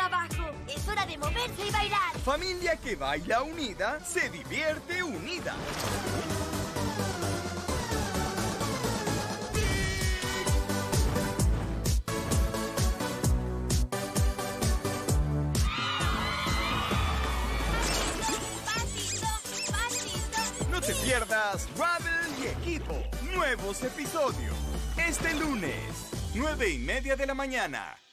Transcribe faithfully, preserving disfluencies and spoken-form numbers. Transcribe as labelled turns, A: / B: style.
A: abajo. Es hora de moverse y bailar.
B: Familia que baila unida, se divierte unida. No te pierdas Rubble y Equipo. Nuevos episodios. Este lunes, nueve y media de la mañana.